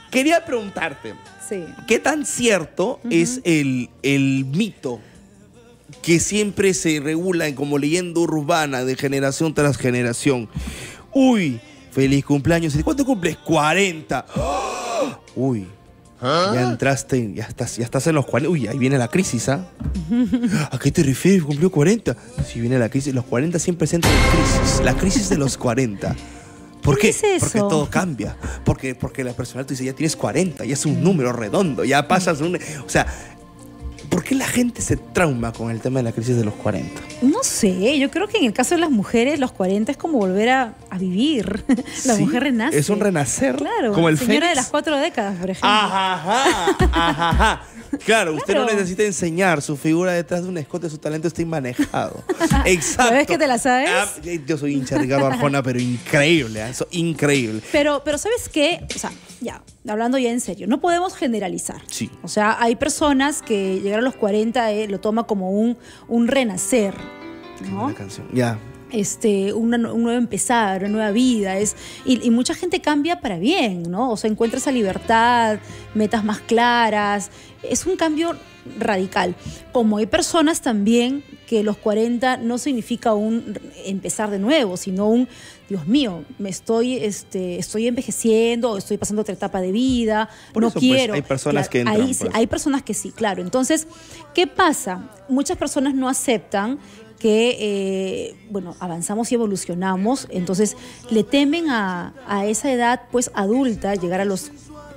Quería preguntarte, Sí. ¿qué tan cierto es el mito que siempre se regula como leyenda urbana de generación tras generación? Uy, feliz cumpleaños. ¿Cuánto cumples? 40. Uy, ya entraste, ya estás en los 40. Uy, ahí viene la crisis, ¿ah? ¿A qué te refieres? ¿Cumplió 40? Si viene la crisis, los 40 siempre se entran en crisis. La crisis de los 40. ¿Por qué? ¿Qué es eso? Porque todo cambia. Porque la persona te dice, ya tienes 40, ya es un número redondo, ya pasas un... O sea, ¿por qué la gente se trauma con el tema de la crisis de los 40? No sé, yo creo que en el caso de las mujeres, los 40 es como volver a vivir. La Sí, mujer renace. es un renacer. Claro, como el señora Fénix. de las 4 décadas, por ejemplo. Ajá. Claro, usted no Claro. necesita enseñar, su figura detrás de un escote, su talento está manejado. Exacto. ¿Sabes que te la sabes? Yo soy hincha de Ricardo Arjona, pero increíble, eso, increíble. Pero ¿sabes qué? O sea, ya, hablando ya en serio, no podemos generalizar. Sí. O sea, hay personas que llegar a los 40 lo toma como un renacer, ¿no? Una canción. Ya. Un nuevo empezar, una nueva vida. Y mucha gente cambia para bien, ¿no? O sea, encuentra esa libertad, metas más claras. Es un cambio radical. Como hay personas también que los 40 no significa un empezar de nuevo, sino un, Dios mío, estoy envejeciendo, o estoy pasando otra etapa de vida, Por no eso, pues, quiero. hay personas que entran, Ahí sí, pues. hay personas que sí, claro. Entonces, ¿qué pasa? Muchas personas no aceptan que, avanzamos y evolucionamos, entonces le temen a esa edad, pues, adulta, llegar a los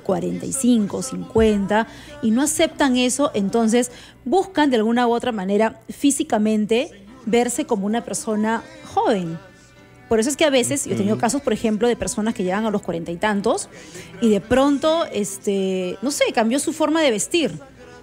45, 50, y no aceptan eso, entonces buscan de alguna u otra manera físicamente verse como una persona joven. Por eso es que a veces, yo he tenido casos, por ejemplo, de personas que llegan a los 40 y tantos y de pronto, no sé, cambió su forma de vestir.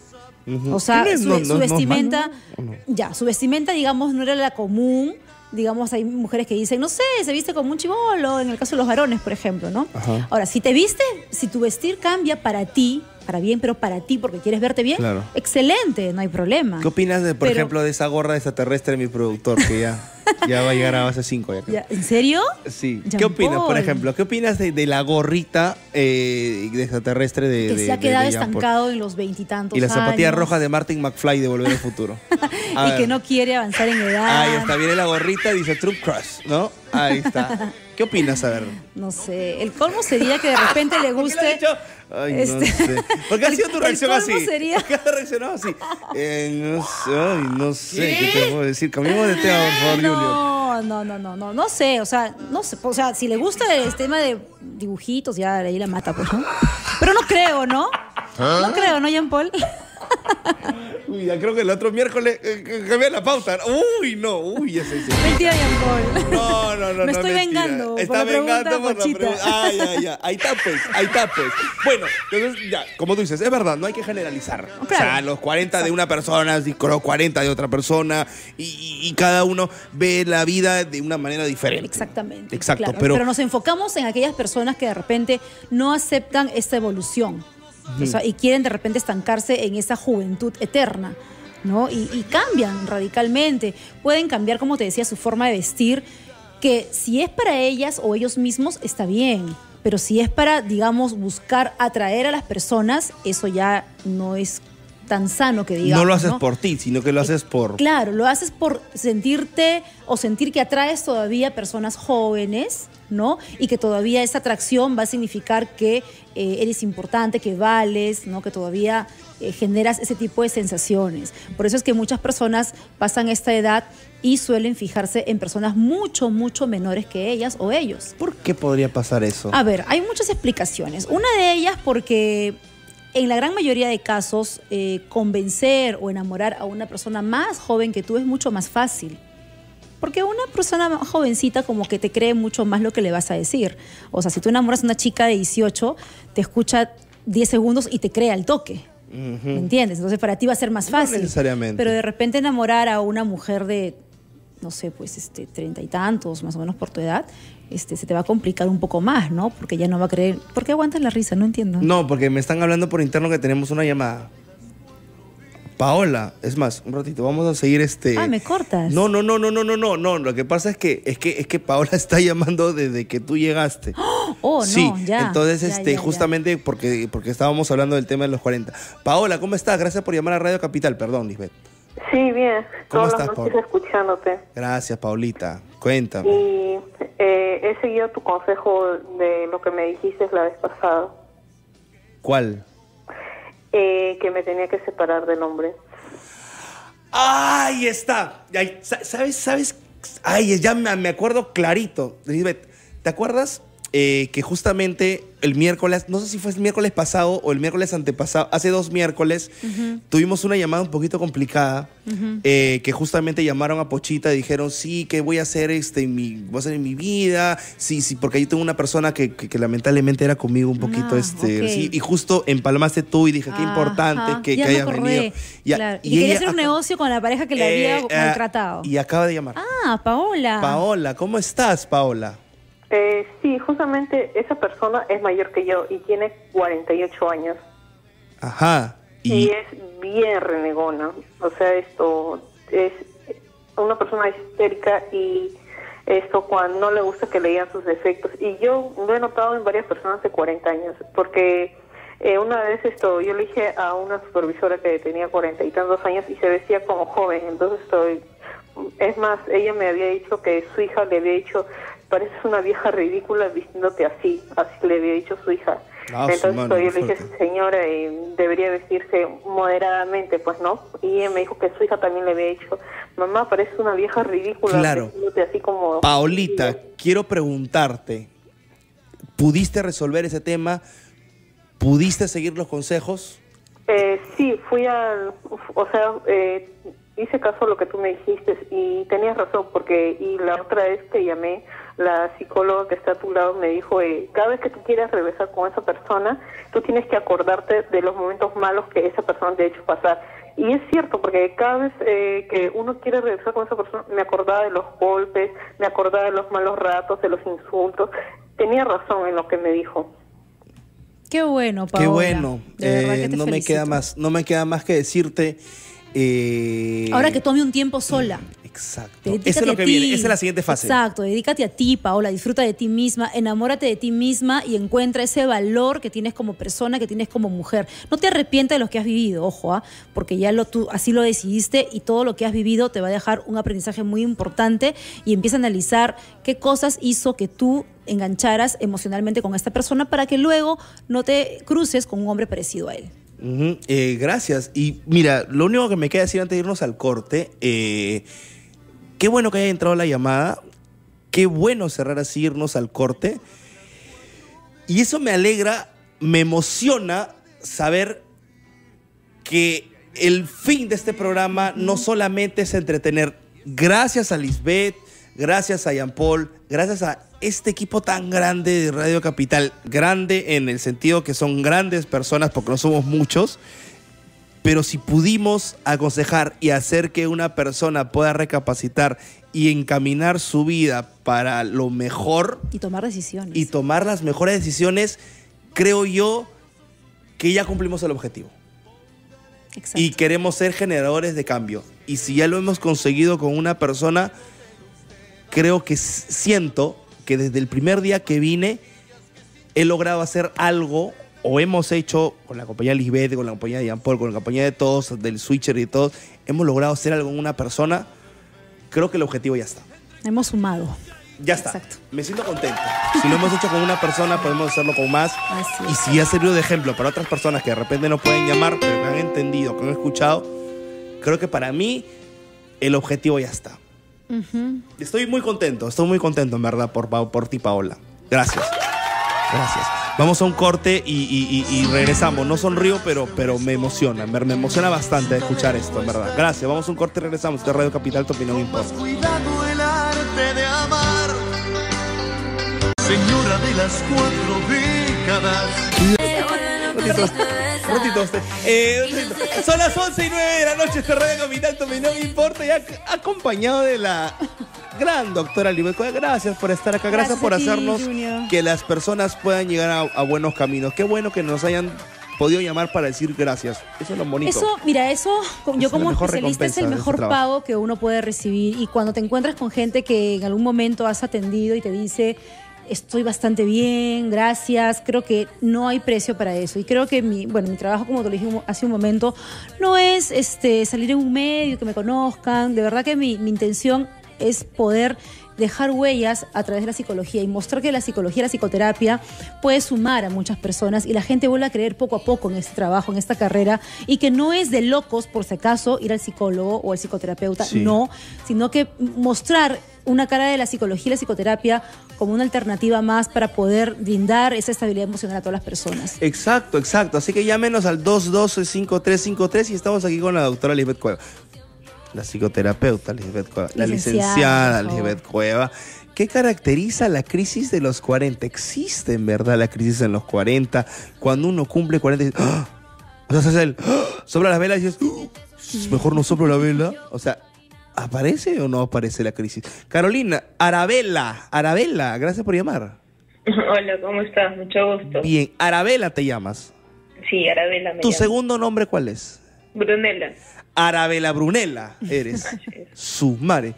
O sea, su vestimenta, su vestimenta, digamos, no era la común. Digamos, hay mujeres que dicen, no sé, se viste como un chibolo, en el caso de los varones, por ejemplo, ¿no? Ajá. Ahora, si tu vestir cambia para ti, para bien, pero para ti, porque quieres verte bien, Claro. excelente, no hay problema. ¿Qué opinas, por Pero- ejemplo, de esa gorra extraterrestre de mi productor, que ya va a llegar a base 5? Ya, ¿en serio? Sí. Jean ¿Qué opinas, por Paul? ejemplo? ¿Qué opinas de la gorrita de extraterrestre de Que se ha quedado de Jean Paul? estancado en los 20 y tantos Y la zapatilla años. roja de Martin McFly de Volver al Futuro. A Y ver. que no quiere avanzar en edad. Ahí está, viene la gorrita, dice True Crush, ¿no? Ahí está. ¿Qué opinas? A ver. No sé, el colmo sería que de repente le ¿Por qué lo has guste... dicho? Ay, no sé. ¿Por qué ha sido tu reacción el así? colmo sería- ¿Por qué has reaccionado así? No sé, ay, no sé. ¿Qué te puedo decir? Cambiemos de tema, por favor, Julio. No sé, o sea, si le gusta el tema de dibujitos, ya ahí la mata, pues, ¿no? Pero no creo, ¿no? No creo, ¿no, Jean Paul? Uy, ya creo que el otro miércoles cambié la pauta. Uy, no, uy, ya se Mentira, Jean Paul. No, Me estoy mentira. vengando por Está la pregunta vengando por la pochita. pregunta. Ya. Ahí está, pues. Bueno, entonces, ya, como tú dices, es verdad, no hay que generalizar. Claro. O sea, los 40 de una persona, los 40 de otra persona, y cada uno ve la vida de una manera diferente. Exactamente. Exacto, claro. pero nos enfocamos en aquellas personas que de repente no aceptan esta evolución. O sea, y quieren de repente estancarse en esa juventud eterna, ¿no? Y cambian radicalmente. Pueden cambiar, como te decía, su forma de vestir, que si es para ellas o ellos mismos, está bien. Pero si es para, digamos, buscar atraer a las personas, eso ya no es tan sano que digamos. no lo haces por ti, sino que lo haces por... Claro, lo haces por sentirte o sentir que atraes todavía personas jóvenes, ¿no? Y que todavía esa atracción va a significar que eres importante, que vales, ¿no? Que todavía generas ese tipo de sensaciones. Por eso es que muchas personas pasan esta edad y suelen fijarse en personas mucho, mucho menores que ellas o ellos. ¿Por qué podría pasar eso? A ver, hay muchas explicaciones. Una de ellas porque en la gran mayoría de casos convencer o enamorar a una persona más joven que tú es mucho más fácil. Porque una persona jovencita como que te cree mucho más lo que le vas a decir. O sea, si tú enamoras a una chica de 18, te escucha 10 segundos y te cree al toque. ¿Me entiendes? Entonces para ti va a ser más fácil. No necesariamente. Pero de repente enamorar a una mujer de, no sé, pues 30 y tantos, más o menos por tu edad, se te va a complicar un poco más, ¿no? Porque ya no va a creer. ¿Por qué aguantas la risa? No entiendo. No, porque me están hablando por interno que tenemos una llamada. Paola, es más, un ratito, vamos a seguir ¿me cortas? No, lo que pasa es que Paola está llamando desde que tú llegaste. Oh, sí, no, ya. Entonces, ya. justamente porque estábamos hablando del tema de los 40. Paola, ¿cómo estás? Gracias por llamar a Radio Capital, perdón, Lisbeth. Sí, bien. ¿Cómo Todas estás, las noches Paola? escuchándote. Gracias, Paulita. Cuéntame. Y he seguido tu consejo de lo que me dijiste la vez pasada. ¿Cuál? Que me tenía que separar del hombre. ¡Ahí está! Ay, ¿sabes? Ay, ya me acuerdo clarito. Lisbeth, ¿te acuerdas que justamente el miércoles, no sé si fue el miércoles pasado o el miércoles antepasado, hace 2 miércoles, tuvimos una llamada un poquito complicada, que justamente llamaron a Pochita y dijeron, sí, ¿qué voy a hacer, voy a hacer en mi vida? Sí, porque yo tengo una persona que lamentablemente era conmigo un poquito, okay. sí, y justo empalmaste tú y dije, qué importante que hayas venido. Claro. Y quería hacer un negocio con la pareja que le había maltratado. Y acaba de llamar. Paola. Paola, ¿cómo estás, Paola? Sí, justamente esa persona es mayor que yo y tiene 48 años. Ajá. Y es bien renegona. O sea, esto es una persona histérica y esto cuando no le gusta que le digan sus defectos. Y yo lo he notado en varias personas de 40 años. Porque una vez yo le dije a una supervisora que tenía 40 y tantos años y se vestía como joven. Entonces es más, ella me había dicho que su hija le había dicho, pareces una vieja ridícula vistiéndote así le había dicho su hija. Entonces yo le dije, señora, debería vestirse moderadamente, pues, ¿no? Y ella me dijo que su hija también le había dicho, mamá, pareces una vieja ridícula vistiéndote así como... Paolita, quiero preguntarte, ¿pudiste resolver ese tema? ¿Pudiste seguir los consejos? Sí, hice caso a lo que tú me dijiste y tenías razón, y la otra vez que llamé, la psicóloga que está a tu lado me dijo, cada vez que tú quieras regresar con esa persona, tú tienes que acordarte de los momentos malos que esa persona te ha hecho pasar. Y es cierto, porque cada vez que uno quiere regresar con esa persona, me acordaba de los golpes, me acordaba de los malos ratos, de los insultos. Tenía razón en lo que me dijo. Qué bueno, Paola. Qué bueno. De verdad que te no felicito. no me queda más que decirte. Ahora que tome un tiempo sola. Exacto. Eso es lo que viene. Esa es la siguiente fase. Exacto. Dedícate a ti, Paola. Disfruta de ti misma. Enamórate de ti misma y encuentra ese valor que tienes como persona, que tienes como mujer. No te arrepientas de lo que has vivido, ojo, porque ya tú así lo decidiste y todo lo que has vivido te va a dejar un aprendizaje muy importante y empieza a analizar qué cosas hizo que tú engancharas emocionalmente con esta persona para que luego no te cruces con un hombre parecido a él. Gracias. Y mira, lo único que me queda decir antes de irnos al corte, qué bueno que haya entrado la llamada, qué bueno cerrar así, irnos al corte. Y eso me alegra, me emociona saber que el fin de este programa no solamente es entretener. Gracias a Lisbeth, gracias a Jean Paul, gracias a este equipo tan grande de Radio Capital, grande en el sentido que son grandes personas porque no somos muchos, pero si pudimos aconsejar y hacer que una persona pueda recapacitar y encaminar su vida para lo mejor y tomar decisiones y tomar las mejores decisiones, creo yo que ya cumplimos el objetivo. Exacto. Y queremos ser generadores de cambio. Y si ya lo hemos conseguido con una persona, creo que siento que desde el primer día que vine he logrado hacer algo, o hemos hecho con la compañía Lisbeth, con la compañía de Jean Paul, con la compañía de todos, del Switcher y de todos, hemos logrado hacer algo con una persona. Creo que el objetivo ya está. Hemos sumado. Ya está. Exacto. Me siento contento. Si lo hemos hecho con una persona, podemos hacerlo con más. Así es. Y si ha servido de ejemplo para otras personas que de repente no pueden llamar, pero que han entendido, que han escuchado, creo que para mí el objetivo ya está. Estoy muy contento en verdad por ti, Paola. Gracias. Vamos a un corte y regresamos. No sonrío, pero me emociona. Me emociona bastante escuchar esto, en verdad. Gracias. Vamos a un corte y regresamos. Esto es Radio Capital, tu opinión importa. Cuidado el arte de amar, señora de las 4 décadas. Ratito. Son las 11:09 de la noche. Este Radio Capital, tu opinión importa. Y acompañado de la gran doctora Lisbeth. Gracias por estar acá. Gracias por hacernos que las personas puedan llegar a buenos caminos. Qué bueno que nos hayan podido llamar para decir gracias. Eso es lo bonito. Eso, mira, eso yo Es la como mejor especialista es el recompensa de mejor ese trabajo. pago que uno puede recibir. Y cuando te encuentras con gente que en algún momento has atendido y te dice, estoy bastante bien, gracias, creo que no hay precio para eso. Y creo que mi trabajo, como te lo dije hace un momento, no es salir en un medio, que me conozcan. De verdad que mi intención es poder dejar huellas a través de la psicología y mostrar que la psicología, la psicoterapia puede sumar a muchas personas y la gente vuelve a creer poco a poco en este trabajo, en esta carrera, y que no es de locos, por si acaso, ir al psicólogo o al psicoterapeuta, Sí. no, sino que mostrar una cara de la psicología y la psicoterapia como una alternativa más para poder brindar esa estabilidad emocional a todas las personas. Exacto, exacto. Así que llámenos al 212-5353 y estamos aquí con la doctora Lisbeth Cueva. La psicoterapeuta Lisbeth Cueva. La licenciada por favor. Lisbeth Cueva. ¿Qué caracteriza la crisis de los 40? ¿Existe en verdad la crisis en los 40? Cuando uno cumple 40 y dice, ¡ah! O sea, se hace el, ¡ah! Sopla las velas y dices, mejor no soplo la vela. O sea, ¿aparece o no aparece la crisis? Carolina, Arabela, gracias por llamar. Hola, ¿cómo estás? Mucho gusto. Bien, Arabela te llamas. Sí, Arabela me ¿Tu llamo. segundo nombre cuál es? Brunella. Arabela Brunella eres. Su madre.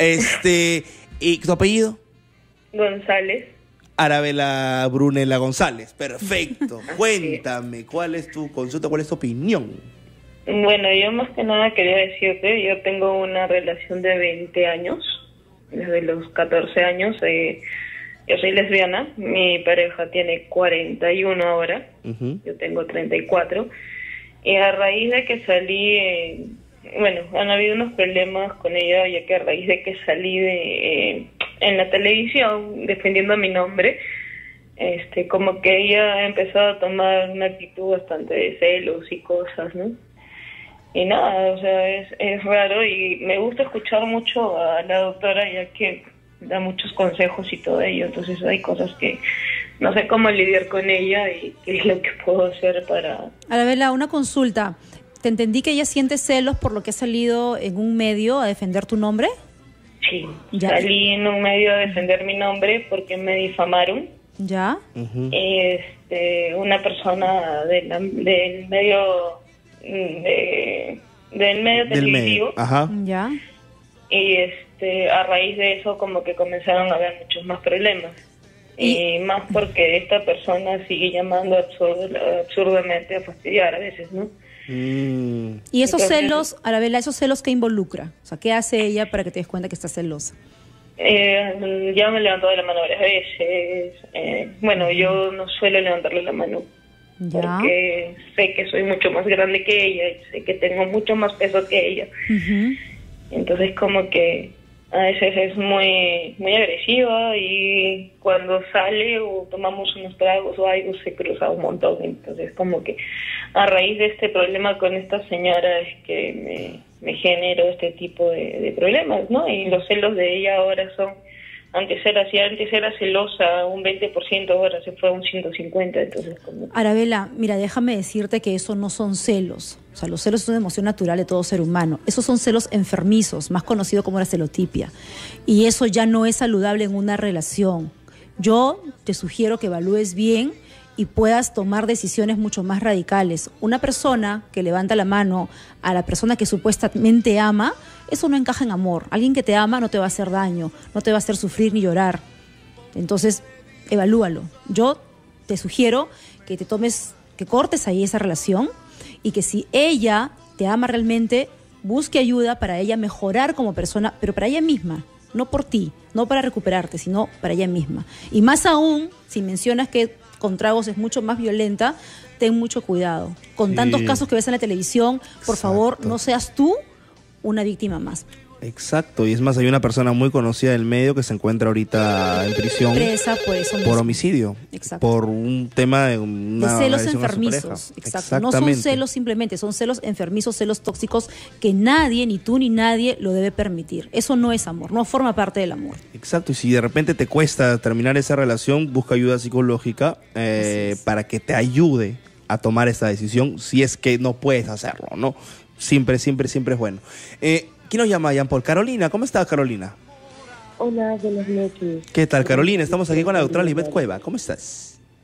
¿Y tu apellido? González. Arabela Brunella González. Perfecto. Cuéntame, ¿cuál es tu consulta? ¿Cuál es tu opinión? Bueno, yo más que nada quería decirte, yo tengo una relación de 20 años, desde los 14 años. Yo soy lesbiana, mi pareja tiene 41 ahora, yo tengo 34. Y a raíz de que salí, han habido unos problemas con ella, ya que a raíz de que salí en la televisión defendiendo mi nombre, como que ella ha empezado a tomar una actitud bastante de celos y cosas, ¿no? Y nada, o sea, es raro y me gusta escuchar mucho a la doctora, ya que da muchos consejos y todo ello, entonces hay cosas que no sé cómo lidiar con ella y qué es lo que puedo hacer para... Arabela, una consulta. Te entendí que ella siente celos por lo que ha salido en un medio a defender tu nombre. Sí, Ya. salí en un medio a defender mi nombre porque me difamaron. ¿Ya? Una persona del medio televisivo. Ajá. ¿Ya? Y a raíz de eso como que comenzaron a haber muchos más problemas. Y más porque esta persona sigue llamando absurdamente a fastidiar a veces, ¿no? Y esos celos, Arabela, esos celos, ¿qué involucra? O sea, ¿qué hace ella para que te des cuenta que está celosa? Ya me levantó de la mano varias veces. Yo no suelo levantarle la mano ¿Ya? porque sé que soy mucho más grande que ella y sé que tengo mucho más peso que ella. Ujú. Entonces como que a veces es muy muy agresiva y cuando sale o tomamos unos tragos o algo se cruza un montón. Entonces como que a raíz de este problema con esta señora es que me generó este tipo de problemas, ¿no? Y los celos de ella ahora son, antes era celosa un 20%, ahora se fue a un 150%, entonces como... Arabela, mira, déjame decirte que eso no son celos. O sea, los celos son una emoción natural de todo ser humano. Esos son celos enfermizos, más conocido como la celotipia. Y eso ya no es saludable en una relación. Yo te sugiero que evalúes bien y puedas tomar decisiones mucho más radicales. Una persona que levanta la mano a la persona que supuestamente ama, eso no encaja en amor. Alguien que te ama no te va a hacer daño, no te va a hacer sufrir ni llorar. Entonces, evalúalo. Yo te sugiero que que cortes ahí esa relación y que si ella te ama realmente, busque ayuda para ella mejorar como persona, pero para ella misma, no por ti, no para recuperarte, sino para ella misma. Y más aún, si mencionas que con tragos es mucho más violenta, ten mucho cuidado. Con tantos casos que ves en la televisión, por favor, no seas tú una víctima más. Exacto, y es más, hay una persona muy conocida del medio que se encuentra ahorita en prisión Presa por eso mismo. por homicidio. Exacto. Por un tema de De una celos agresión a su enfermizos, pareja. exacto. No son celos simplemente, son celos enfermizos, celos tóxicos que nadie, ni tú ni nadie, lo debe permitir. Eso no es amor, no forma parte del amor. Exacto, y si de repente te cuesta terminar esa relación, busca ayuda psicológica para que te ayude a tomar esta decisión si es que no puedes hacerlo, ¿no? Siempre es bueno. ¿Quién nos llama, Jean Paul? Carolina, ¿cómo estás, Carolina? Hola, buenas noches. ¿Qué tal, Carolina? Estamos aquí con la doctora Lisbeth Cueva. ¿Cómo estás?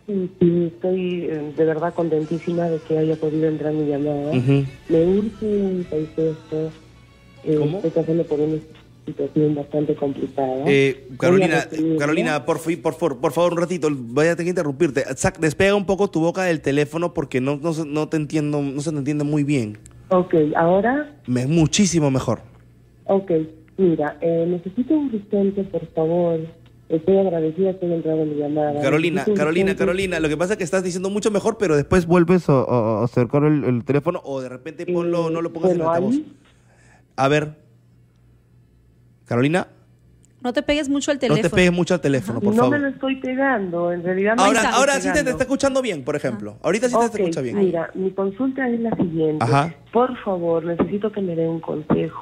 Sí, sí, estoy de verdad contentísima de que haya podido entrar mi llamada. Me urge un esto. ¿Cómo? Estoy pasando por una situación bastante complicada. Carolina, por favor, un ratito, voy a tener que interrumpirte. Zach, despega un poco tu boca del teléfono porque no te entiendo, no se te entiende muy bien. Ok, ¿ahora? Muchísimo mejor. Ok, mira, necesito urgente, por favor. Estoy agradecida que haya entrado en mi llamada. Carolina, lo que pasa es que estás diciendo mucho mejor, pero después vuelves a acercar el teléfono o de repente ponlo, no lo pongas en altavoz. A ver, Carolina. No te pegues mucho al teléfono. No te pegues mucho al teléfono, por favor. No me lo estoy pegando, en realidad. Ahora sí te está escuchando bien, por ejemplo. Ahorita sí te escucha bien. Mira, mi consulta es la siguiente. Por favor, necesito que me den un consejo.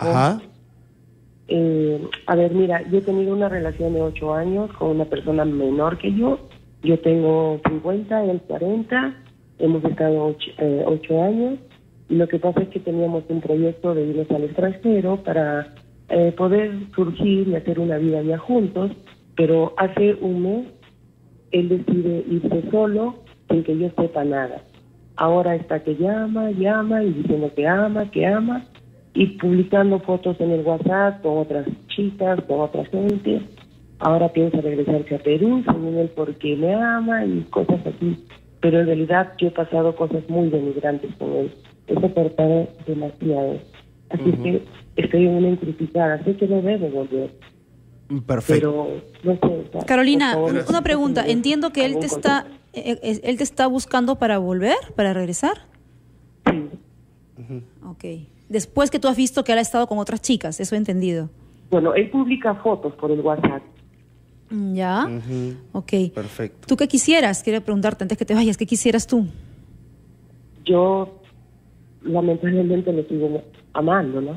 A ver, mira, yo he tenido una relación de 8 años con una persona menor que yo. Yo tengo 50, él 40. Hemos estado 8 años. Y lo que pasa es que teníamos un proyecto de irnos al extranjero para poder surgir y hacer una vida ya juntos. Pero hace un mes él decide irse solo sin que yo sepa nada. Ahora está que llama y diciendo que ama. Y publicando fotos en el WhatsApp con otras chicas, con otra gente. Ahora piensa regresarse a Perú, según él, porque me ama y cosas así. Pero en realidad yo he pasado cosas muy denigrantes con él. He soportado demasiado. Así que estoy en una encrucijada. Sé que no debo volver. Perfecto. Pero no sé. Carolina, favor, una pregunta. Entiendo que él te está buscando para volver, para regresar. Sí. Ok. Después que tú has visto que él ha estado con otras chicas, eso he entendido. Bueno, él publica fotos por el WhatsApp. ¿Ya? Ok. Perfecto. ¿Tú qué quisieras? Quiero preguntarte antes que te vayas, ¿qué quisieras tú? Yo lamentablemente lo sigo amando, ¿no?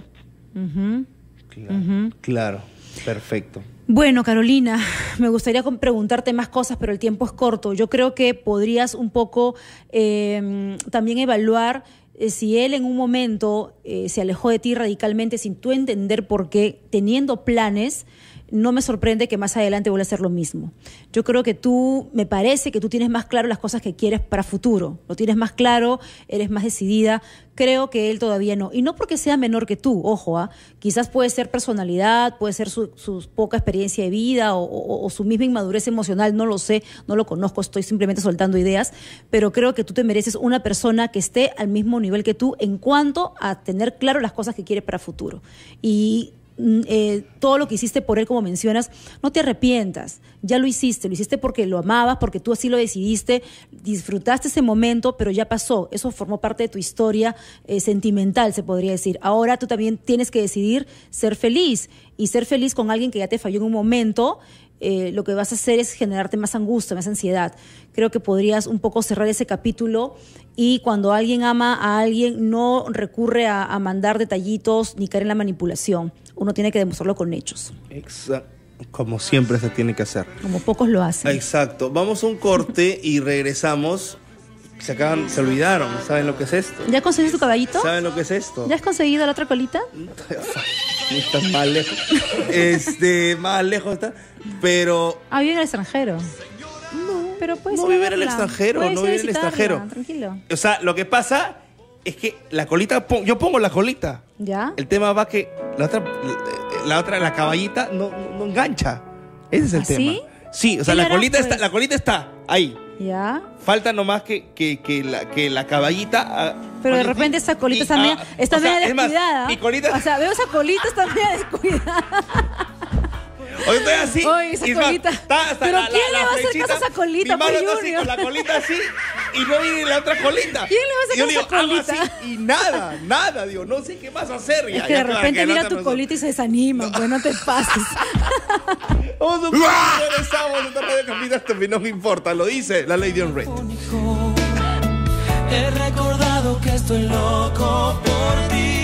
Claro, perfecto. Bueno, Carolina, me gustaría preguntarte más cosas, pero el tiempo es corto. Yo creo que podrías un poco también evaluar si él en un momento se alejó de ti radicalmente sin tú entender por qué, teniendo planes. No me sorprende que más adelante vuelva a hacer lo mismo. Yo creo que me parece que tú tienes más claro las cosas que quieres para futuro. Lo tienes más claro, eres más decidida. Creo que él todavía no. Y no porque sea menor que tú, ojo, quizás puede ser personalidad, puede ser su poca experiencia de vida o su misma inmadurez emocional, no lo sé, no lo conozco, estoy simplemente soltando ideas, pero creo que tú te mereces una persona que esté al mismo nivel que tú en cuanto a tener claro las cosas que quieres para futuro. Y todo lo que hiciste por él, como mencionas, no te arrepientas, ya lo hiciste porque lo amabas, porque tú así lo decidiste, disfrutaste ese momento, pero ya pasó, eso formó parte de tu historia sentimental, se podría decir. Ahora tú también tienes que decidir ser feliz, y ser feliz con alguien que ya te falló en un momento. Lo que vas a hacer es generarte más angustia, más ansiedad. Creo que podrías un poco cerrar ese capítulo, y cuando alguien ama a alguien no recurre a mandar detallitos ni caer en la manipulación. Uno tiene que demostrarlo con hechos. Exacto. Como siempre se tiene que hacer. Como pocos lo hacen. Exacto. Vamos a un corte y regresamos. Se olvidaron. ¿Saben lo que es esto? ¿Ya conseguiste tu caballito? ¿Saben lo que es esto? ¿Ya has conseguido la otra colita? Está más lejos. Más lejos está. Pero. Vive en el extranjero. No, pero puedes no vive en el extranjero. No vive en el extranjero. Tranquilo. O sea, lo que pasa es que la colita, yo pongo la colita. ¿Ya? El tema va que la caballita no engancha. Ese es el tema. ¿Sí? Sí, o sea, la colita está ahí. ¿Ya? Falta nomás que la caballita. Pero de repente esa colita está media descuidada. Más, mi colita. O sea, veo esa colita está media descuidada. Hoy estoy así. Oye, esa colita. Pero ¿quién le va a hacer caso a esa colita? Mi mano está así, con la colita así, y no viene la otra colita. ¿Quién le va a hacer caso a esa colita? Así, y nada, digo, no sé qué vas a hacer. Es que de repente mira tu colita y se desanima, pues no te pases. Vamos a un poco, regresamos en esta Radio Capital, no me importa, lo dice la Lady on Red. He recordado que estoy loco por ti.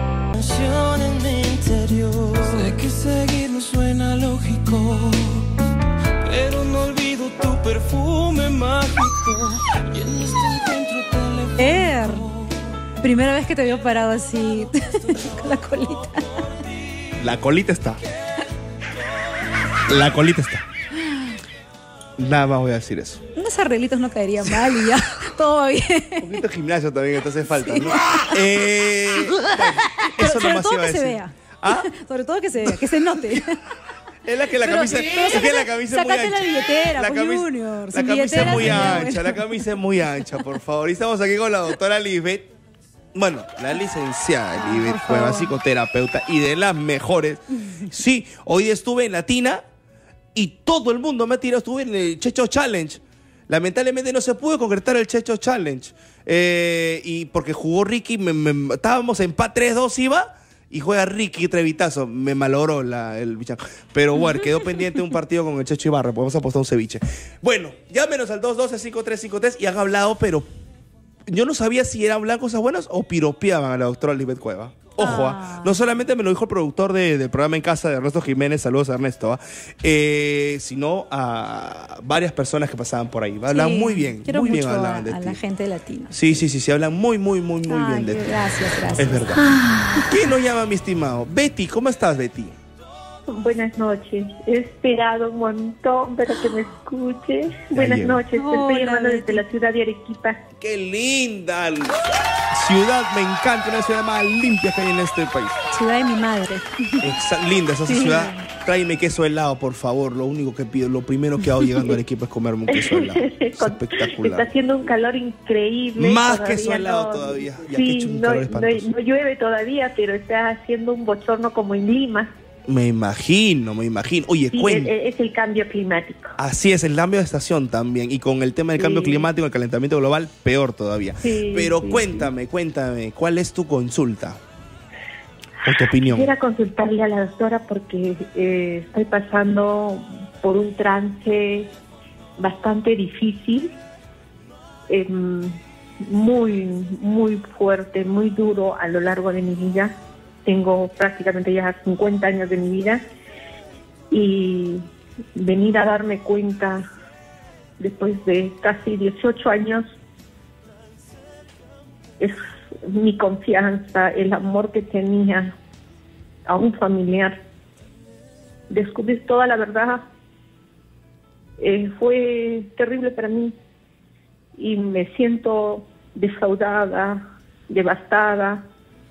En mi interior sé que seguir no suena lógico, Primera vez que te veo parado así, con la colita. La colita está. La colita está. Nada más voy a decir eso. Unos arreglitos no caerían mal y ya, todo bien. Un poquito de gimnasio también, entonces falta, ¿no? Pero eso sobre nomás todo iba a que se decir. vea. ¿Ah? Sobre todo que se vea, que se note. Es la que la Pero camisa, sí, es que la camisa es muy sácate ancha. la billetera, la pues, camisa, Junior. la Sin camisa es billetera muy sería ancha, bueno. la camisa es muy ancha, por favor. Y estamos aquí con la doctora Lisbeth. Bueno, la licenciada Lisbeth Cueva, psicoterapeuta y de las mejores. Sí, hoy estuve en Latina y todo el mundo me ha tirado. Estuve en el Checho Challenge. Lamentablemente no se pudo concretar el Checho Challenge. Y porque jugó Ricky, estábamos en PA 3-2 iba. Y juega Ricky Trevitazo. Me malogró el bichaco. Pero bueno, quedó pendiente un partido con el Checho Ibarra. Podemos apostar un ceviche. Bueno, llámenos al 212-5353 y han hablado, pero yo no sabía si era hablar cosas buenas o piropeaban a la doctora Lisbeth Cueva. Ojo, no solamente me lo dijo el productor del programa En Casa de Ernesto Jiménez, saludos a Ernesto, sino a varias personas que pasaban por ahí. Hablan muy bien, quiero muy mucho bien hablaban de a ti. la gente latina. Sí, hablan muy bien de ti. Gracias. Es verdad. ¿Quién nos llama, mi estimado? Betty, ¿cómo estás, Betty? Buenas noches. He esperado un montón para que me escuche. Buenas llegó. noches. Hola, Estoy llamando Betty. desde la ciudad de Arequipa. ¡Qué linda! Ciudad, me encanta, una ciudad más limpia que hay en este país. Ciudad de mi madre. Linda esa Sí. ciudad. Tráeme queso helado, por favor. Lo único que pido, lo primero que hago llegando al equipo es comerme un queso helado. Es Está espectacular. haciendo un calor increíble. Más Todavía queso helado no- todavía. Ya que he hecho Sí, un no, calor espantoso. no llueve todavía, pero está haciendo un bochorno como en Lima. Me imagino. Oye, Sí, cuenta. es el cambio climático. Así es, el cambio de estación también. Y con el tema del cambio Sí. climático, el calentamiento global, peor todavía. Sí, Pero sí, cuéntame, ¿cuál es tu consulta? O tu opinión. Quisiera consultarle a la doctora porque estoy pasando por un trance bastante difícil, muy fuerte, muy duro a lo largo de mi vida. Tengo prácticamente ya 50 años de mi vida y venir a darme cuenta después de casi 18 años es mi confianza, el amor que tenía a un familiar. Descubrir toda la verdad fue terrible para mí y me siento defraudada, devastada.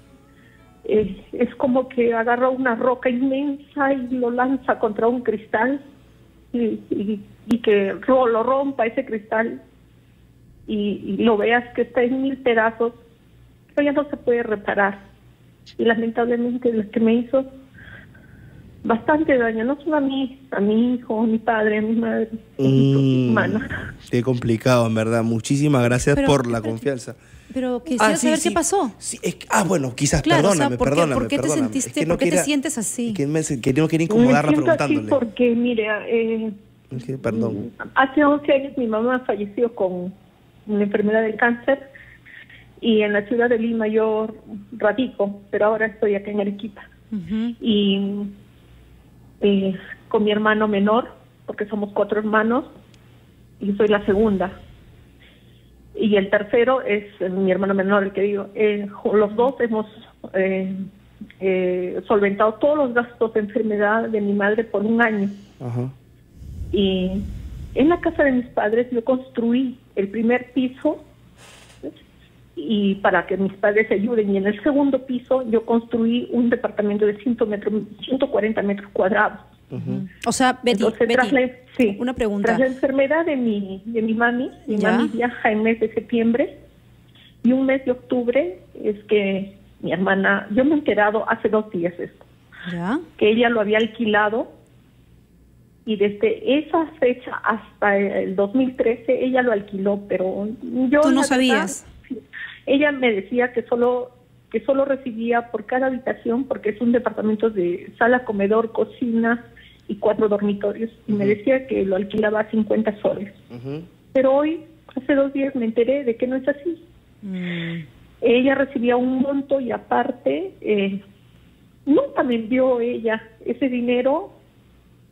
Es como que agarra una roca inmensa y lo lanza contra un cristal y que lo rompa ese cristal y lo veas que está en 1000 pedazos, pero ya no se puede reparar. Y lamentablemente lo que me hizo bastante daño, no solo a mí, a mi hijo, a mi padre, a mi madre, a mi hermana. Qué complicado, en verdad. Muchísimas gracias Pero, por la confianza. Pero quisiera saber qué pasó. Sí, bueno, quizás, Claro, perdóname, o sea, ¿por qué- perdóname. por qué te perdóname. sentiste- Es que por qué te quiera- sientes así? Que no quería incomodarla Me siento así preguntándole. porque, mire, Es que, perdón. hace 11 años mi mamá falleció con una enfermedad del cáncer y en la ciudad de Lima yo radico, pero ahora estoy acá en Arequipa. Ujú. Y con mi hermano menor, porque somos 4 hermanos, y soy la segunda. Y el tercero es mi hermano menor, el que digo. Los dos hemos solventado todos los gastos de enfermedad de mi madre por un año. Ajá. Y en la casa de mis padres yo construí el primer piso y para que mis padres se ayuden. Y en el segundo piso yo construí un departamento de 140 metros cuadrados. O sea, Betty, Entonces, una pregunta. Tras la enfermedad de mi mami, mami viaja en mes de septiembre y un mes de octubre es que mi hermana, yo me he enterado hace 2 días esto, ¿Ya? que ella lo había alquilado y desde esa fecha hasta el 2013 ella lo alquiló, pero yo... ¿Tú no la sabías? verdad, ella me decía que solo recibía por cada habitación, porque es un departamento de sala, comedor, cocina y 4 dormitorios, y me decía que lo alquilaba a 50 soles. Pero hoy, hace 2 días, me enteré de que no es así. Ella recibía un monto y aparte nunca me envió ella ese dinero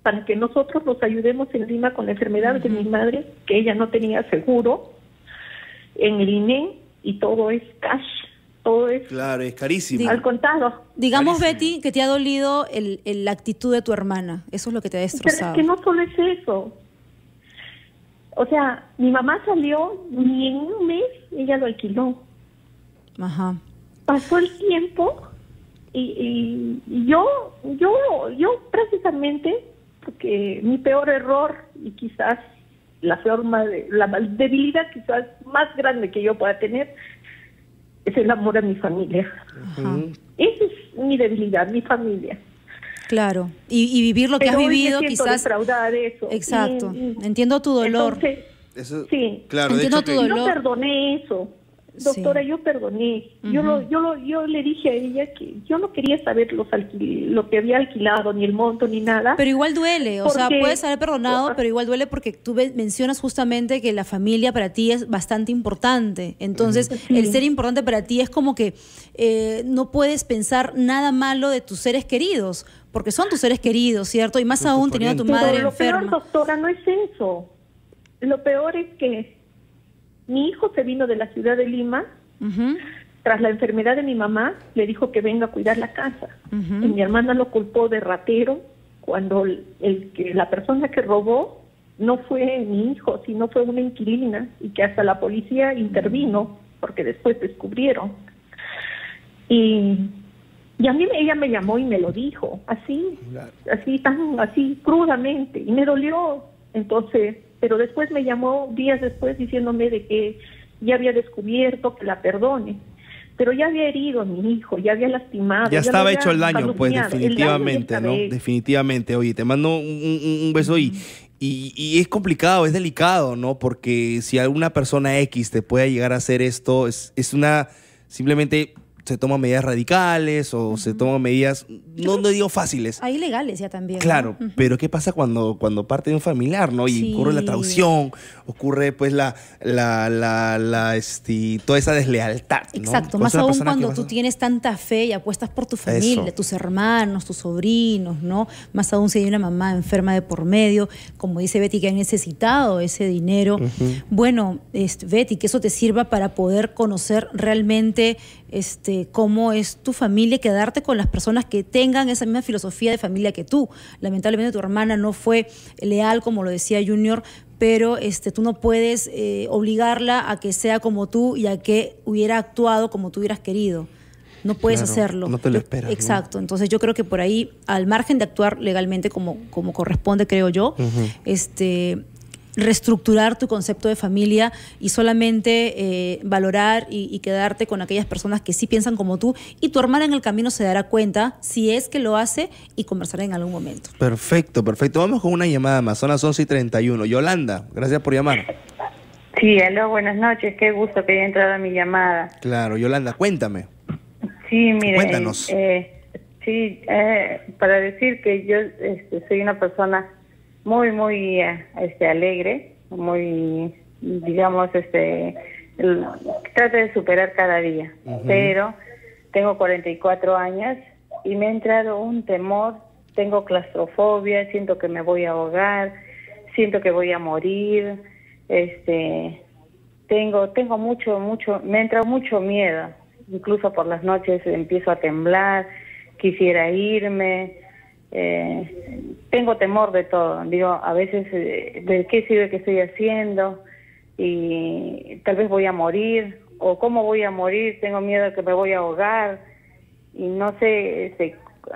para que nosotros nos ayudemos en Lima con la enfermedad de mi madre, que ella no tenía seguro en el INE, y todo es cash, todo es... Claro, es carísimo. Al contado. Digamos, Carísimo. Betty, que te ha dolido la actitud de tu hermana. Eso es lo que te ha Pero destrozado. es que no solo es eso. O sea, mi mamá salió, ni en un mes ella lo alquiló. Ajá. Pasó el tiempo y yo precisamente, porque mi peor error y quizás la debilidad quizás más grande que yo pueda tener es el amor a mi familia. Ajá. Esa es mi debilidad, mi familia. Claro. Y vivir lo que Pero has hoy vivido, me siento quizás. defraudada de eso. Exacto. Y Entiendo tu dolor. entonces, Eso, sí. claro, de Entiendo hecho tu que- dolor. Yo perdoné eso. Doctora, Sí. yo perdoné. Ujú. Yo le dije a ella que yo no quería saber lo que había alquilado, ni el monto, ni nada. Pero igual duele, o sea, Porque- puedes haber perdonado, pero igual duele porque tú mencionas justamente que la familia para ti es bastante importante. Entonces, Sí. el ser importante para ti es como que no puedes pensar nada malo de tus seres queridos, porque son tus seres queridos, ¿cierto? Y más Son tus aún teniendo a tu Pero madre lo peor, enferma. doctora, no es eso. Lo peor es que mi hijo se vino de la ciudad de Lima. Ujú, Tras la enfermedad de mi mamá, le dijo que venga a cuidar la casa. ujú. Y mi hermana lo culpó de ratero cuando la persona que robó no fue mi hijo, sino fue una inquilina, y que hasta la policía intervino porque después descubrieron. Y a mí ella me llamó y me lo dijo, así, Claro. así crudamente, y me dolió. Entonces, pero después me llamó días después diciéndome de que ya había descubierto, que la perdone. Pero ya había herido a mi hijo, ya había lastimado. Ya lo estaba había hecho el daño, pues calumniado. El daño definitivamente, ya ¿no? estaba hecho. Definitivamente. Oye, te mando un beso y es complicado, es delicado, ¿no? Porque si alguna persona X te puede llegar a hacer esto, es una, simplemente se toman medidas radicales o se toman medidas, no digo fáciles. Hay legales ya también. ¿no? Claro, Ujú. pero ¿qué pasa cuando parte de un familiar, no? Y Sí. ocurre la traición, ocurre pues toda esa deslealtad, ¿no? Exacto, Con más una aún persona que cuando vas tú a- tienes tanta fe y apuestas por tu familia, Eso. tus hermanos, tus sobrinos, ¿no? Más aún si hay una mamá enferma de por medio, como dice Betty, que ha necesitado ese dinero. Bueno, Betty, que eso te sirva para poder conocer realmente cómo es tu familia, quedarte con las personas que tengan esa misma filosofía de familia que tú. Lamentablemente tu hermana no fue leal, como lo decía Junior, pero tú no puedes obligarla a que sea como tú y a que hubiera actuado como tú hubieras querido. No puedes Claro, hacerlo. no te lo esperas, ¿no? Exacto. Entonces yo creo que por ahí, al margen de actuar legalmente como corresponde, creo yo, reestructurar tu concepto de familia y solamente valorar y quedarte con aquellas personas que sí piensan como tú, y tu hermana en el camino se dará cuenta si es que lo hace y conversará en algún momento. Perfecto, perfecto. Vamos con una llamada más. Son las 11:31. Yolanda, gracias por llamar. Sí, aló, buenas noches. Qué gusto que haya entrado a mi llamada. Claro, Yolanda, cuéntame. Sí, mire, Cuéntanos. para decir que yo soy una persona muy, muy alegre, muy, digamos, trato de superar cada día. Pero tengo 44 años y me ha entrado un temor, tengo claustrofobia, siento que me voy a ahogar, siento que voy a morir, tengo mucho, me entra mucho miedo, incluso por las noches empiezo a temblar, quisiera irme, tengo temor de todo, digo, a veces de qué sirve que estoy haciendo y tal vez voy a morir, o cómo voy a morir, tengo miedo de que me voy a ahogar y no sé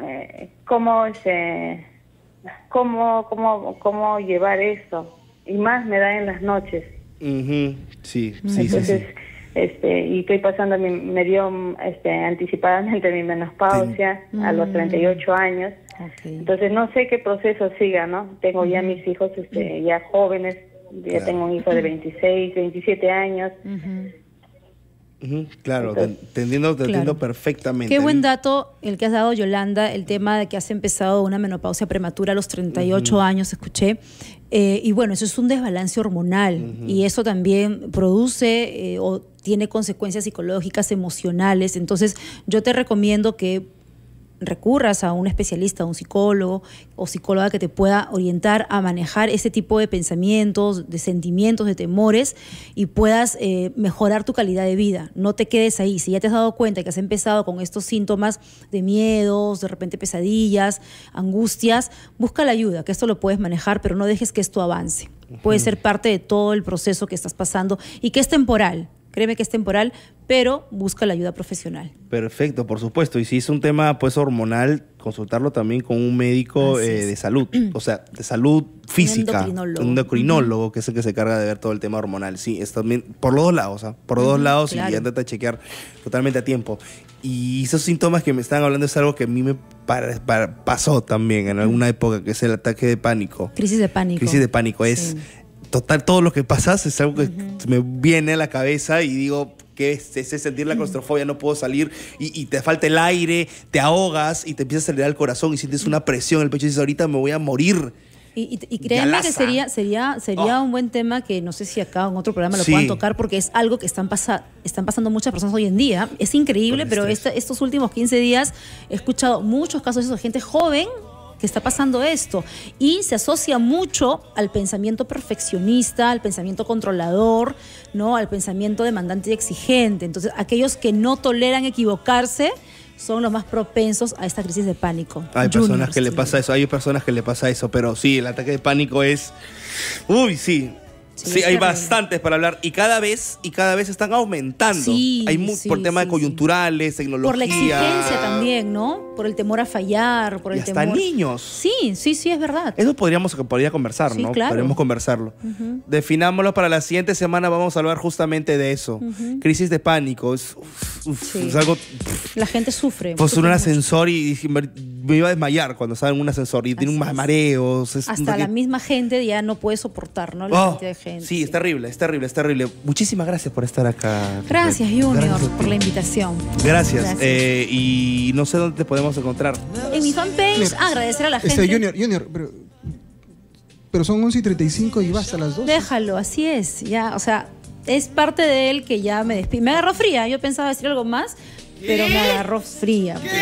cómo llevar esto, y más me da en las noches. Ujú, sí. Entonces, y estoy pasando, me dio anticipadamente mi menopausia a los 38 años. Okay. Entonces no sé qué proceso siga, ¿no? Tengo ya mis hijos ya jóvenes, ya Claro. tengo un hijo de 26, 27 años. Claro, Entonces, te entiendo Claro. perfectamente. Qué buen dato el que has dado, Yolanda, el tema de que has empezado una menopausia prematura a los 38 años, escuché. Y bueno, eso es un desbalance hormonal y eso también produce o tiene consecuencias psicológicas, emocionales. Entonces, yo te recomiendo que recurras a un especialista, a un psicólogo o psicóloga que te pueda orientar a manejar ese tipo de pensamientos, de sentimientos, de temores y puedas mejorar tu calidad de vida. No te quedes ahí. Si ya te has dado cuenta que has empezado con estos síntomas de miedos, de repente pesadillas, angustias, busca la ayuda, que esto lo puedes manejar, pero no dejes que esto avance. Puede ser parte de todo el proceso que estás pasando y que es temporal. Créeme que es temporal, pero busca la ayuda profesional. Perfecto, por supuesto. Y si es un tema pues hormonal, consultarlo también con un médico de salud, o sea, de salud física, un endocrinólogo, que es el que se encarga de ver todo el tema hormonal. Sí, es también por los dos lados, por los dos lados, claro. Y andate a chequear totalmente a tiempo. Y esos síntomas que me están hablando es algo que a mí me pasó también en alguna época, que es el ataque de pánico. Crisis de pánico. Crisis de pánico, es... Total, todo lo que pasas es algo que me viene a la cabeza y digo, ¿qué es? Ese sentir la claustrofobia, no puedo salir y te falta el aire, te ahogas y te empieza a acelerar el corazón y sientes una presión en el pecho y dices, ahorita me voy a morir. Y créeme que sería un buen tema que no sé si acá en otro programa lo puedan tocar, porque es algo que están pasando muchas personas hoy en día. Es increíble, pero estos últimos 15 días he escuchado muchos casos de gente joven que está pasando esto y se asocia mucho al pensamiento perfeccionista, al pensamiento controlador, ¿no? Al pensamiento demandante y exigente. Entonces, aquellos que no toleran equivocarse son los más propensos a esta crisis de pánico. Hay personas que le pasa eso, pero sí, el ataque de pánico es... Uy, sí. Sí, hay bastantes para hablar y cada vez están aumentando. Por temas de coyunturales, tecnología. Por la exigencia también, ¿no? Por el temor a fallar, por el temor. Hasta niños. Sí, es verdad. Eso podría conversar, ¿no? Claro. Podríamos conversarlo. Definámoslo para la siguiente semana, vamos a hablar justamente de eso. Crisis de pánico. Es algo... La gente sufre. Pues en un ascensor y me iba a desmayar cuando estaba en un ascensor y tiene unos mareos. Hasta la misma gente ya no puede soportar, ¿no? La cantidad de gente. Sí, es terrible. Muchísimas gracias por estar acá. Gracias, Junior, por la invitación. Gracias. Y no sé dónde te podemos encontrar. En mi fanpage, agradecer a la gente. Junior, pero son 11:35 y va hasta las 2. Déjalo, así es. Ya, o sea, es parte de él que ya me despido. Me agarró fría. Yo pensaba decir algo más, pero me agarró fría. Pues.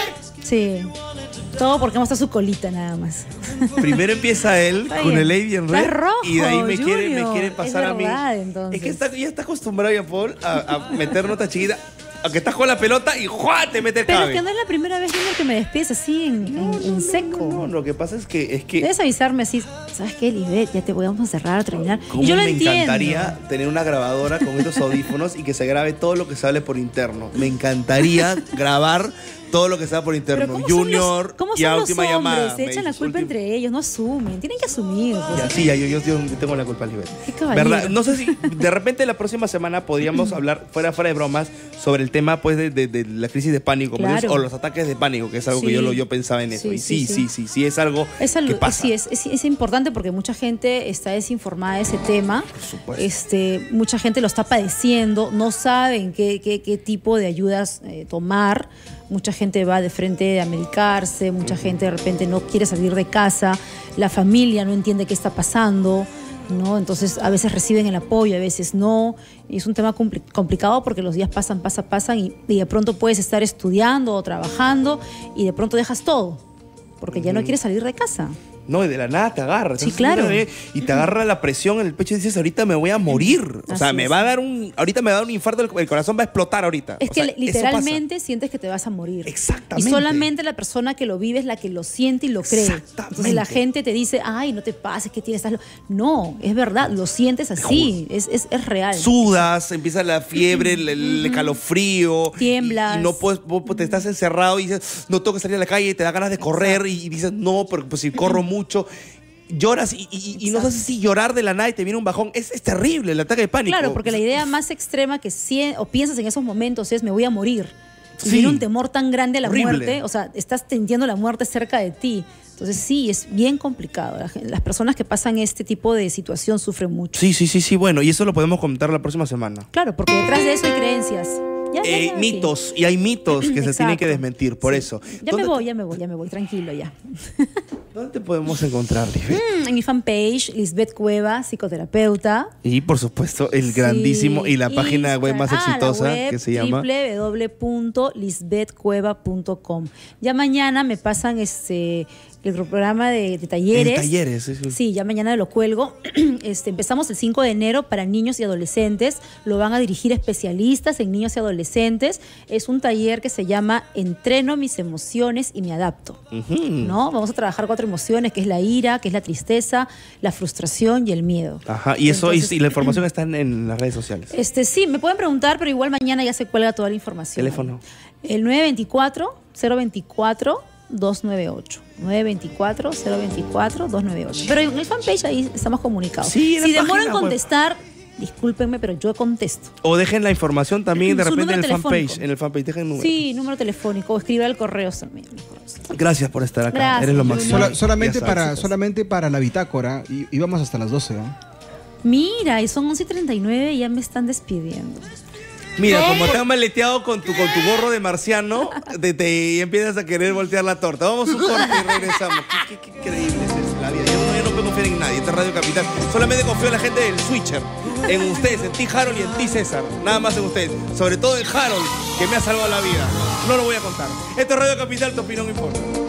Sí. Todo porque muestra su colita nada más. Primero empieza él con el Lady en Red rojo, y de ahí me Junior, quiere pasar a mí. Entonces. Es que ya está acostumbrado ya Paul a meter nota chiquita, a que estás con la pelota y ¡juá! Te mete el Pero cabe. es que no es la primera vez, Junior, que me despides así en seco. No, lo que pasa es que... Debes avisarme así, ¿sabes qué, Lisbeth? Ya te vamos a cerrar, a terminar. Y yo lo entiendo. Me encantaría tener una grabadora con estos audífonos y que se grabe todo lo que se hable por interno. Me encantaría grabar todo lo que se da por interno. Junior, ¿cómo y a son última los hombres? llamada. Se echan la culpa entre ellos, no asumen. Tienen que asumir. Pues. Yo tengo la culpa, Lisbeth. Qué caballero. ¿Verdad? No sé si de repente la próxima semana podríamos hablar, fuera de bromas, sobre el tema pues de la crisis de pánico, claro. O los ataques de pánico, que es algo que yo pensaba en eso. Sí, es algo que pasa. Sí, es importante porque mucha gente está desinformada de ese tema. Por supuesto. Mucha gente lo está padeciendo, no saben qué tipo de ayudas tomar. Mucha gente va de frente a medicarse, mucha gente de repente no quiere salir de casa, la familia no entiende qué está pasando, ¿no? Entonces a veces reciben el apoyo, a veces no. Y es un tema complicado porque los días pasan y de pronto puedes estar estudiando o trabajando y de pronto dejas todo porque ya no quieres salir de casa. No, y de la nada te agarra. Sí, claro. Y te agarra la presión en el pecho y dices, ahorita me voy a morir. O sea, ahorita me va a dar un infarto, el corazón va a explotar ahorita. Es que literalmente sientes que te vas a morir. Exactamente. Y solamente la persona que lo vive es la que lo siente y lo cree. Exactamente. Entonces la gente te dice, ay, no te pases, que tienes... No, es verdad, lo sientes así, es real. Sudas, empieza la fiebre, el calofrío. Tiemblas. Y no puedes, te estás encerrado y dices, no tengo que salir a la calle, y te da ganas de correr y dices, no, pero pues si corro mucho, lloras y no sabes si llorar de la nada y te viene un bajón. Es terrible el ataque de pánico. Claro, porque la idea más extrema que piensas en esos momentos es me voy a morir. Y viene un temor tan grande a la muerte, o sea, estás sintiendo la muerte cerca de ti. Entonces sí, es bien complicado. Las personas que pasan este tipo de situación sufren mucho. Sí, bueno, y eso lo podemos comentar la próxima semana. Claro, porque detrás de eso hay creencias. mitos, y hay mitos que se tienen que desmentir, por eso. Ya me voy, tranquilo ya. ¿Dónde te podemos encontrar, Lisbeth? En mi fanpage, Lisbeth Cueva, psicoterapeuta. Y por supuesto, el grandísimo y la página web más exitosa la web, que se llama www.lisbethcueva.com. Ya mañana me pasan el programa de talleres. Talleres, sí. Sí, ya mañana lo cuelgo. Empezamos el 5 de enero para niños y adolescentes. Lo van a dirigir especialistas en niños y adolescentes. Es un taller que se llama Entreno mis emociones y me adapto. ¿No? Vamos a trabajar 4 emociones, que es la ira, que es la tristeza, la frustración y el miedo. Ajá, y eso. Entonces, y la información está en las redes sociales. Sí, me pueden preguntar, pero igual mañana ya se cuelga toda la información. Teléfono. El 924-024-298. 924-024-298. Pero en el fanpage ahí estamos comunicados. Sí, si demoro en contestar, discúlpenme, pero yo contesto. O dejen la información también de repente en el fanpage. En el fanpage dejen el número. Sí, número telefónico. O escribir al correo también. Gracias por estar acá. Gracias, eres lo máximo. Solamente para la bitácora. Íbamos hasta las 12, ¿no? Mira, y son 11:39 y ya me están despidiendo. Mira, como te han maleteado con tu gorro de marciano, y empiezas a querer voltear la torta. Vamos a un corte y regresamos. Qué increíble es la vida. Yo no puedo confiar en nadie. Esta es Radio Capital. Solamente confío en la gente del Switcher. En ustedes, en ti, Harold, y en ti, César. Nada más en ustedes. Sobre todo en Harold, que me ha salvado la vida. No lo voy a contar. Esto es Radio Capital, tu opinión importa.